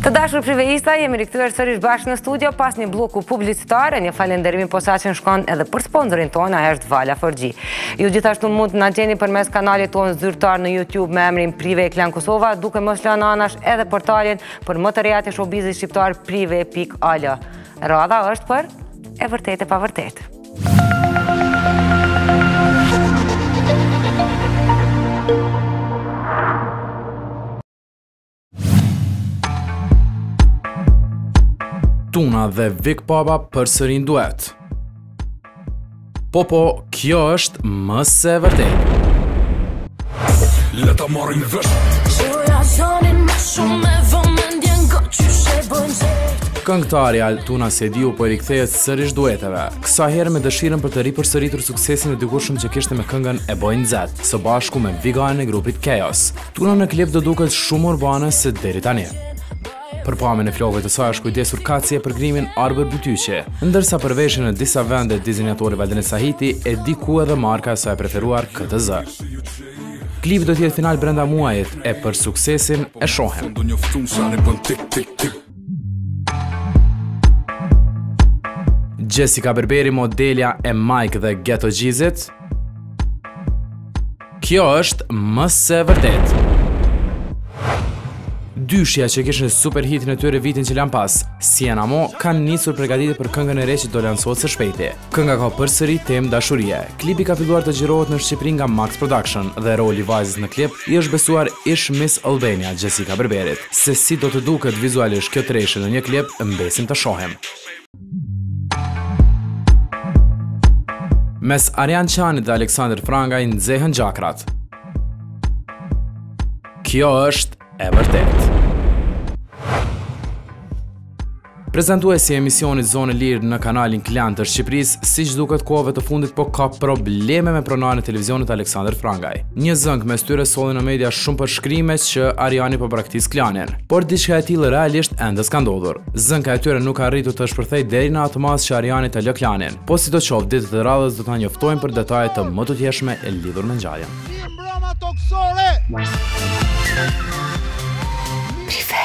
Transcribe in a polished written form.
Të dashur priveista, jemi rikthyer sërish bashkë në studio pas një bloku publicitare. Një falënderim posaçëm shkon edhe për sponsorin tonë, ai është Vala Forgji. Ju gjithashtu mund na gjeni përmes kanalit tonë zyrtar në YouTube me emrin Prive Klan Kosova, duke mos lënë anash edhe portalin për më të rehat e showbizit shqiptar prive.al. Radha është për e vërtetë e pavërtetë. Tuna dhe Vik Papa përsërin duet. Po, kjo është më se vërtet. Leta marrin vesh. Këngëtarja Tuna Sediu po rikthehet sërish dueteve. Kësa herë me dëshirën për të ripërsëritur suksesin e dikushëm që kishte me këngën E Bojnë Zet, së bashku me Vigan e grupit Chaos. Tuna në klip do duket shumë urbane se deri tani. Për pamjen e flokëve të saj është kujdesur Kaci për grimin Arbër Bytyqe, ndërsa për veshjen në disa vende dizenjatori Valdene Sahiti e diku edhe marka e saj preferuar KTZ. Klipi do t'jetë final brenda muajit e për suksesin e shohem. Jessica Berberi, modelja e Mike dhe Ghetto Gjizit. Kjo është më se vërtet. Dyshja që kishin super hitin e tyre vitin që lan pas, Siena Mo, kanë nisur përgatitje për këngën e re që do lansohet së shpejti. Kënga ka përsëri temë dashurie. Klipi ka filluar të xhirohet në Shqipëri nga Max Production dhe roli vajzës në klip i është besuar ish Miss Albania Jessica Berberit. Se si do të duket vizualisht kjo treshe në një klip, mbesim të shohem. Mes Arjan Qanit dhe Aleksandr Frangaj nxehen gjakrat. Kjo është e vërtet. Prezantuesi i emisionit Zonë Lirë në kanalin Klan të Shqipërisë, siç duket kohëve të fundit po ka probleme me pronarën e televizionit Aleksandr Frangaj. Një zënk mes tyre solli në media shumë për shkrimet që Ariani po braktis Klanin, por diçka e tillë realisht ende s'ka ndodhur. Zënka e tyre nuk ka arritur të shpërthejë deri në atë mas që Ariani të lë Klanin. Po sidoqoftë, ditët e radhës do ta njoftojmë për detaje të më të tjeshme e lidhur me ngjarjen. Mbrëma toksore.